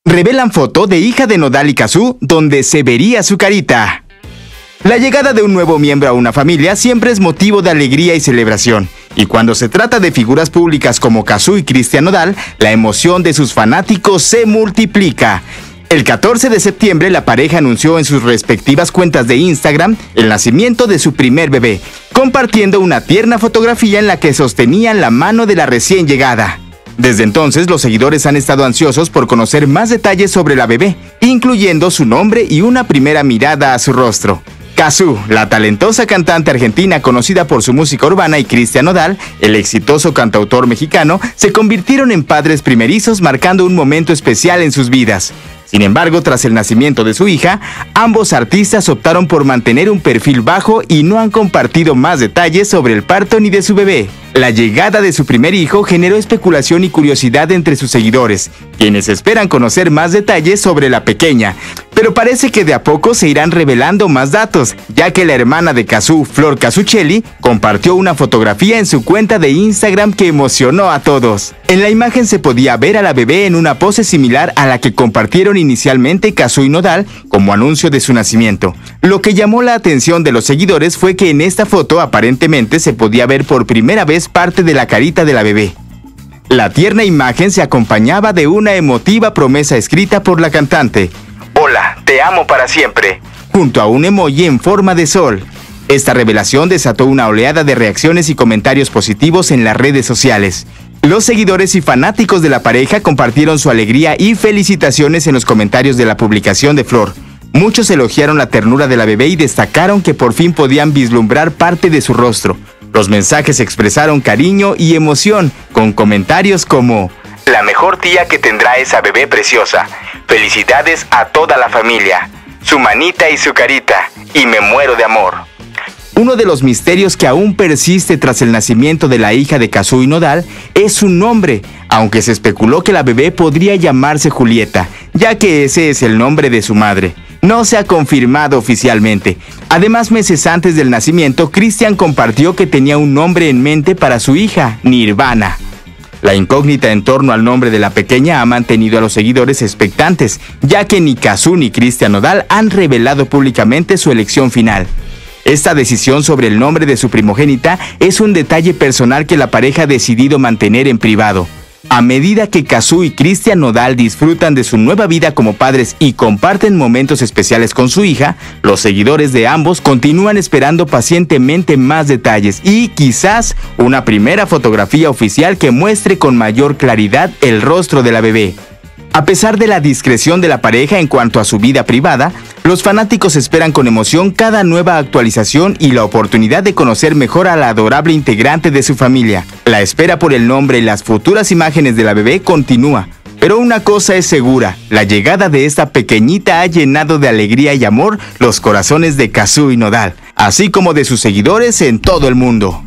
Revelan foto de hija de Nodal y Cazzu donde se vería su carita. La llegada de un nuevo miembro a una familia siempre es motivo de alegría y celebración. Y cuando se trata de figuras públicas como Cazzu y Cristian Nodal, la emoción de sus fanáticos se multiplica. El 14 de septiembre, la pareja anunció en sus respectivas cuentas de Instagram el nacimiento de su primer bebé, compartiendo una tierna fotografía en la que sostenían la mano de la recién llegada. Desde entonces, los seguidores han estado ansiosos por conocer más detalles sobre la bebé, incluyendo su nombre y una primera mirada a su rostro. Cazzu, la talentosa cantante argentina conocida por su música urbana, y Cristian Nodal, el exitoso cantautor mexicano, se convirtieron en padres primerizos, marcando un momento especial en sus vidas. Sin embargo, tras el nacimiento de su hija, ambos artistas optaron por mantener un perfil bajo y no han compartido más detalles sobre el parto ni de su bebé. La llegada de su primer hijo generó especulación y curiosidad entre sus seguidores, quienes esperan conocer más detalles sobre la pequeña. Pero parece que de a poco se irán revelando más datos, ya que la hermana de Cazzu, Flor Cazzucchelli, compartió una fotografía en su cuenta de Instagram que emocionó a todos. En la imagen se podía ver a la bebé en una pose similar a la que compartieron inicialmente Cazzu y Nodal como anuncio de su nacimiento. Lo que llamó la atención de los seguidores fue que en esta foto aparentemente se podía ver por primera vez parte de la carita de la bebé. La tierna imagen se acompañaba de una emotiva promesa escrita por la cantante: "Hola, te amo para siempre", junto a un emoji en forma de sol. Esta revelación desató una oleada de reacciones y comentarios positivos en las redes sociales. Los seguidores y fanáticos de la pareja compartieron su alegría y felicitaciones en los comentarios de la publicación de Flor. Muchos elogiaron la ternura de la bebé y destacaron que por fin podían vislumbrar parte de su rostro. Los mensajes expresaron cariño y emoción, con comentarios como: "La mejor tía que tendrá esa bebé preciosa. Felicidades a toda la familia. Su manita y su carita. Y me muero de amor". Uno de los misterios que aún persiste tras el nacimiento de la hija de Cazzu y Nodal es su nombre, aunque se especuló que la bebé podría llamarse Julieta, ya que ese es el nombre de su madre. No se ha confirmado oficialmente. Además, meses antes del nacimiento, Cristian compartió que tenía un nombre en mente para su hija, Nirvana. La incógnita en torno al nombre de la pequeña ha mantenido a los seguidores expectantes, ya que ni Cazzu ni Cristian Nodal han revelado públicamente su elección final. Esta decisión sobre el nombre de su primogénita es un detalle personal que la pareja ha decidido mantener en privado. A medida que Cazzu y Cristian Nodal disfrutan de su nueva vida como padres y comparten momentos especiales con su hija, los seguidores de ambos continúan esperando pacientemente más detalles y quizás una primera fotografía oficial que muestre con mayor claridad el rostro de la bebé. A pesar de la discreción de la pareja en cuanto a su vida privada, los fanáticos esperan con emoción cada nueva actualización y la oportunidad de conocer mejor a la adorable integrante de su familia. La espera por el nombre y las futuras imágenes de la bebé continúa, pero una cosa es segura: la llegada de esta pequeñita ha llenado de alegría y amor los corazones de Cazzu y Nodal, así como de sus seguidores en todo el mundo.